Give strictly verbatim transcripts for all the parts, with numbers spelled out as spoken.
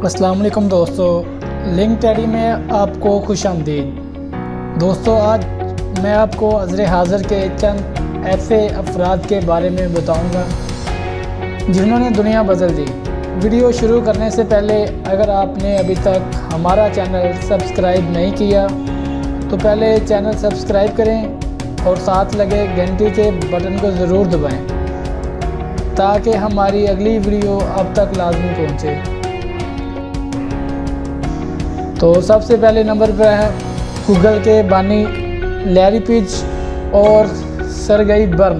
अस्सलाम वालेकुम दोस्तों, लिंक टेडी में आपको खुश आमदीद। दोस्तों, आज मैं आपको अज़र हाज़र के चंद ऐसे अफराद के बारे में बताऊंगा जिन्होंने दुनिया बदल दी। वीडियो शुरू करने से पहले अगर आपने अभी तक हमारा चैनल सब्सक्राइब नहीं किया तो पहले चैनल सब्सक्राइब करें और साथ लगे घंटी के बटन को ज़रूर दबाएं ताकि हमारी अगली वीडियो अब तक लाजमी पहुँचे। तो सबसे पहले नंबर पर है गूगल के बानी लैरी पेज और सर्गेई ब्रिन।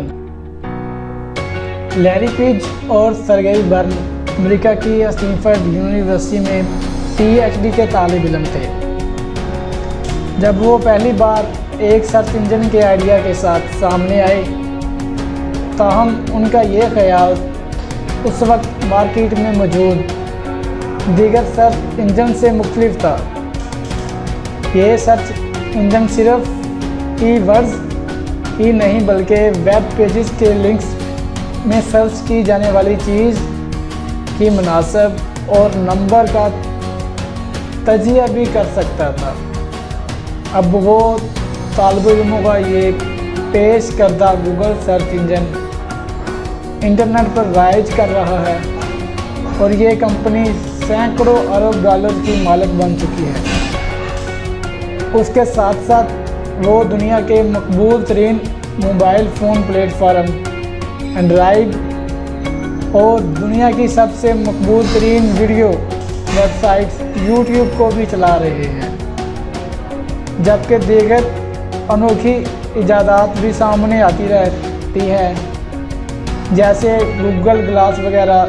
लैरी पेज और सर्गेई ब्रिन अमेरिका की स्टैनफोर्ड यूनिवर्सिटी में पीएचडी के तालिब इल्म थे। जब वो पहली बार एक सर्च इंजन के आइडिया के साथ सामने आए, ताहम उनका ये ख्याल उस वक्त मार्केट में मौजूद दीगर सर्च इंजन से मुख्तलिफ था। ये सर्च इंजन सिर्फ कीवर्ड्स ही नहीं बल्कि वेब पेजेस के लिंक्स में सर्च की जाने वाली चीज़ की मुनासिब और नंबर का तजिया भी कर सकता था। अब वो तालिब इल्मों का ये पेश करदा गूगल सर्च इंजन इंटरनेट पर राइज कर रहा है और ये कंपनी सैकड़ों अरब डॉलर की मालिक बन चुकी है। उसके साथ साथ वो दुनिया के मकबूल तरीन मोबाइल फ़ोन प्लेटफॉर्म एंड्राइड और दुनिया की सबसे मकबूल तरीन वीडियो वेबसाइट यूट्यूब को भी चला रहे हैं, जबकि दीगर अनोखी इजादात भी सामने आती रहती हैं जैसे गूगल ग्लास वगैरह।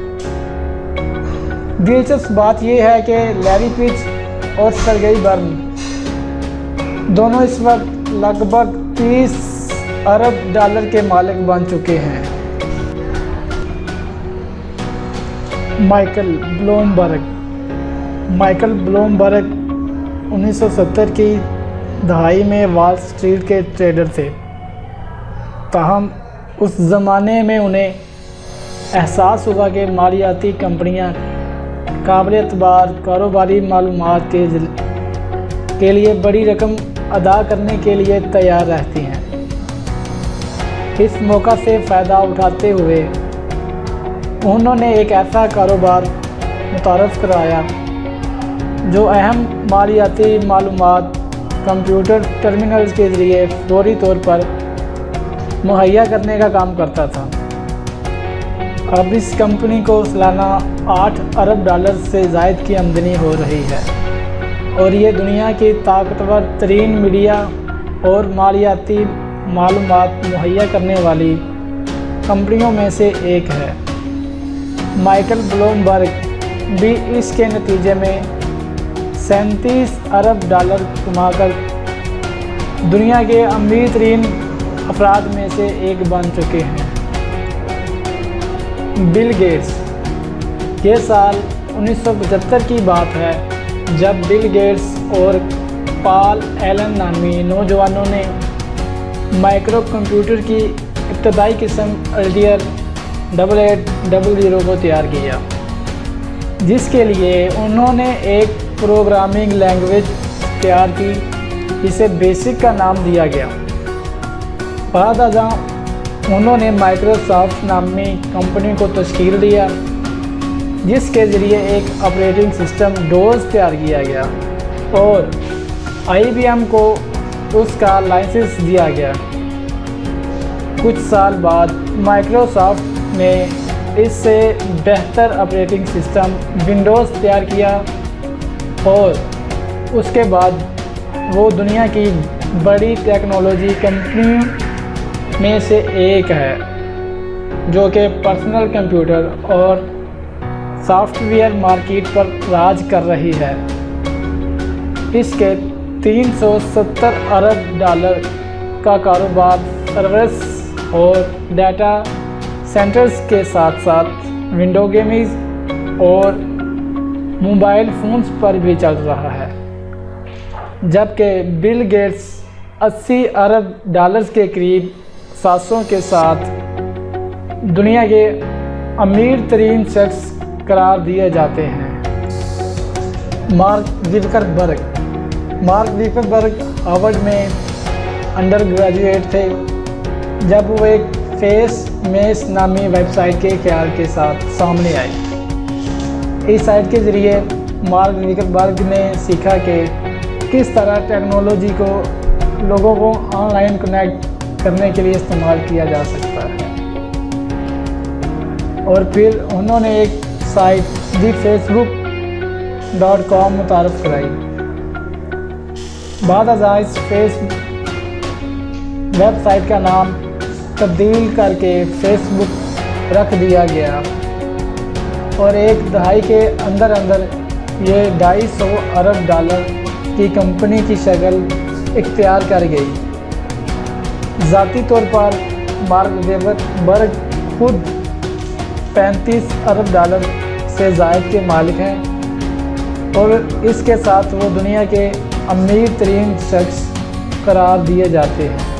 दिलचस्प बात यह है कि लैरी पेज और सर्गेई ब्रिन दोनों इस वक्त लगभग तीस अरब डॉलर के मालिक बन चुके हैं। माइकल ब्लूमबर्ग माइकल ब्लूमबर्ग उन्नीस सौ सत्तर की दहाई में वॉल स्ट्रीट के ट्रेडर थे। ताहम उस ज़माने में उन्हें एहसास हुआ कि मालियाती कंपनियां काबिल एतबार कारोबारी मालूमात के के लिए बड़ी रकम अदा करने के लिए तैयार रहती हैं। इस मौका से फ़ायदा उठाते हुए उन्होंने एक ऐसा कारोबार मुतारफ़ कराया जो अहम मालियाती मालूमात कंप्यूटर टर्मिनल्स के ज़रिए फौरी तौर पर मुहैया करने का काम करता था। अब इस कंपनी को सालाना आठ अरब डॉलर से ज़ायद की आमदनी हो रही है और ये दुनिया की ताकतवर तरीन मीडिया और मालियाती मालूमात मुहैया करने वाली कंपनियों में से एक है। माइकल ब्लूमबर्ग भी इसके नतीजे में सैंतीस अरब डॉलर कमाकर दुनिया के अमीर तरीन अफराद में से एक बन चुके हैं। Bill Gates. ये साल उन्नीस सौ पचहत्तर की बात है जब बिल गेट्स और पॉल एलन नामी नौजवानों ने माइक्रो कंप्यूटर की इब्तदाई किस्म Altair double eight double zero को तैयार किया, जिसके लिए उन्होंने एक प्रोग्रामिंग लैंग्वेज तैयार की जिसे बेसिक का नाम दिया गया। बाद अज़ां उन्होंने माइक्रोसॉफ्ट नामी कंपनी को तश्कील दिया जिसके ज़रिए एक ऑपरेटिंग सिस्टम डोज तैयार किया गया और आईबीएम को उसका लाइसेंस दिया गया। कुछ साल बाद माइक्रोसॉफ्ट ने इससे बेहतर ऑपरेटिंग सिस्टम विंडोज़ तैयार किया और उसके बाद वो दुनिया की बड़ी टेक्नोलॉजी कंपनी में से एक है जो कि पर्सनल कंप्यूटर और सॉफ्टवेयर मार्केट पर राज कर रही है। इसके तीन सौ सत्तर अरब डॉलर का कारोबार सर्विस और डाटा सेंटर्स के साथ साथ विंडो गेमिंग और मोबाइल फ़ोन्स पर भी चल रहा है, जबकि बिल गेट्स अस्सी अरब डॉलर्स के करीब सासों के साथ दुनिया के अमीर तरीन शख्स करार दिए जाते हैं। Mark Zuckerberg Mark Zuckerberg Harvard में अंडर ग्रेजुएट थे जब वो एक फेस मेस नामी वेबसाइट के ख्याल के साथ सामने आए। इस साइट के ज़रिए मार्क ज़ुकरबर्ग ने सीखा कि किस तरह टेक्नोलॉजी को लोगों को ऑनलाइन कनेक्ट करने के लिए इस्तेमाल किया जा सकता है, और फिर उन्होंने एक साइट दी फेसबुक डॉट कॉम मुतारफ़ कराई। बाद अज़ां इस फेस वेबसाइट का नाम तब्दील करके फेसबुक रख दिया गया और एक दहाई के अंदर अंदर ये ढाई सौ अरब डॉलर की कंपनी की शक्ल इख्तियार कर गई। ज़ाती तौर पर मार्क ज़ुकरबर्ग खुद पैंतीस अरब डॉलर से ज़ायद के मालिक हैं और इसके साथ वो दुनिया के अमीर तरीन शख्स करार दिए जाते हैं।